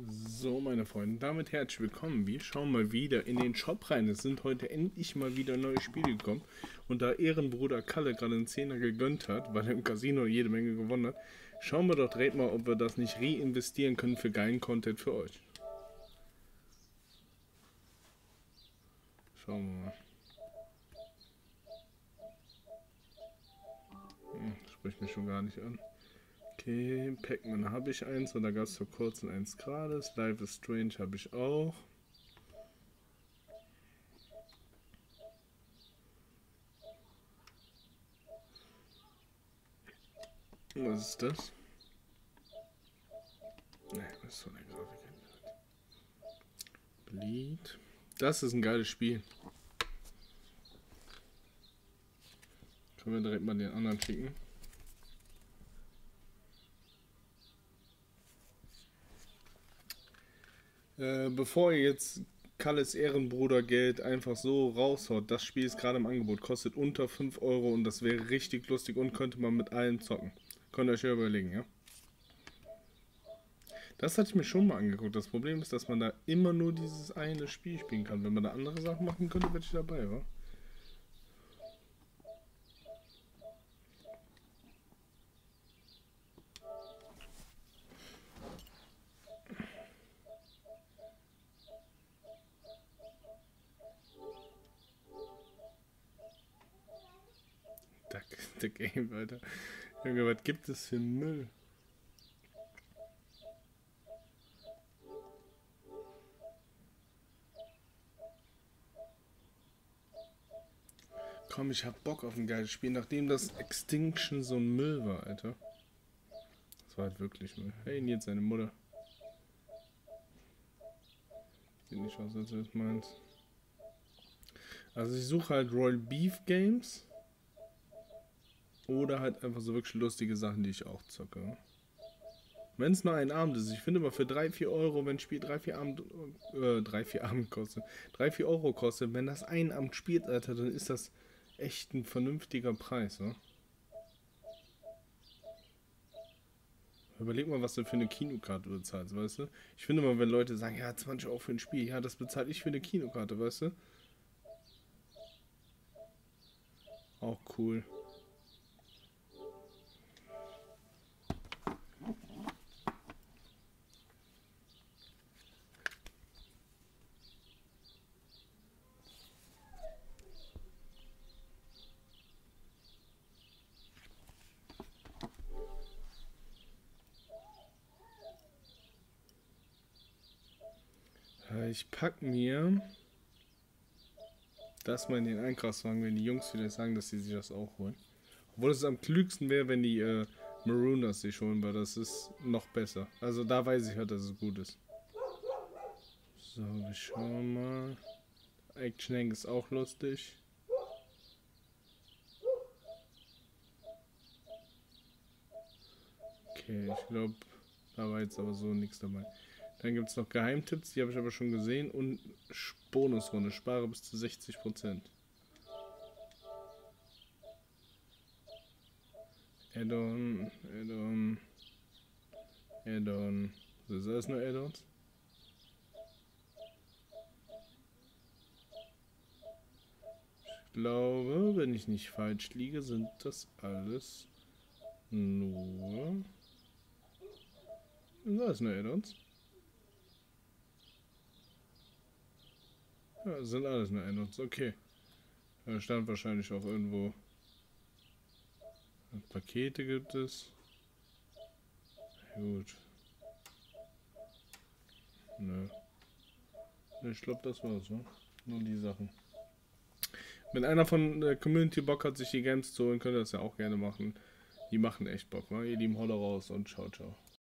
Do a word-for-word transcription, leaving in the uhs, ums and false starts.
So, meine Freunde, damit herzlich willkommen. Wir schauen mal wieder in den Shop rein. Es sind heute endlich mal wieder neue Spiele gekommen. Und da Ehrenbruder Kalle gerade einen Zehner gegönnt hat, weil er im Casino jede Menge gewonnen hat, schauen wir doch direkt mal, ob wir das nicht reinvestieren können für geilen Content für euch. Schauen wir mal. Hm, spricht mich schon gar nicht an. Okay, Pac-Man habe ich eins, und da gab es vor kurzem eins gratis. Life is Strange habe ich auch. Was ist das? Ne, das ist von der Grafik. Bleed. Das ist ein geiles Spiel. Können wir direkt mal den anderen schicken. Äh, bevor ihr jetzt Kalles Ehrenbruder Geld einfach so raushaut, das Spiel ist gerade im Angebot, kostet unter fünf Euro und das wäre richtig lustig und könnte man mit allen zocken. Könnt ihr euch ja überlegen, ja? Das hatte ich mir schon mal angeguckt. Das Problem ist, dass man da immer nur dieses eine Spiel spielen kann. Wenn man da andere Sachen machen könnte, wäre ich dabei, wa? Der Game, Alter. Junge, was gibt es für Müll? Komm, ich hab Bock auf ein geiles Spiel, nachdem das Extinction so ein Müll war, Alter. Das war halt wirklich Müll. Hey, jetzt seine Mutter. Sieht nicht aus, als wäre es meins. Also ich suche halt Royal Beef Games. Oder halt einfach so wirklich lustige Sachen, die ich auch zocke. Wenn es nur ein Abend ist. Ich finde aber für drei, vier Euro, wenn ein Spiel drei, vier Abend, äh, drei, vier Abend kostet, drei, vier Euro kostet, wenn das ein Abend spielt, Alter, dann ist das echt ein vernünftiger Preis, ne? Überleg mal, was du für eine Kinokarte bezahlst, weißt du? Ich finde mal, wenn Leute sagen, ja, zwanzig Euro für ein Spiel, ja, das bezahle ich für eine Kinokarte, weißt du? Auch cool. Ich pack mir das mal in den Einkaufswagen, wenn die Jungs wieder sagen, dass sie sich das auch holen. Obwohl es am klügsten wäre, wenn die äh, Marooners sich holen, weil das ist noch besser. Also da weiß ich halt, dass es gut ist. So, wir schauen mal. Action Hank ist auch lustig. Okay, ich glaube, da war jetzt aber so nichts dabei. Dann gibt es noch Geheimtipps, die habe ich aber schon gesehen. Und Bonusrunde, spare bis zu sechzig Prozent. Add-on, Add-on, Add-on. Das ist alles nur Add-ons? Ich glaube, wenn ich nicht falsch liege, sind das alles nur... Das ist alles nur Add-ons. Ja, das sind alles nur Add-ons, okay. Da stand wahrscheinlich auch irgendwo... Pakete gibt es. Gut. Nö. Ich glaube, das war's, ne? Nur die Sachen. Wenn einer von der Community Bock hat, sich die Games zu holen, könnt ihr das ja auch gerne machen. Die machen echt Bock, ne? Ihr Lieben, Holler raus und ciao, ciao.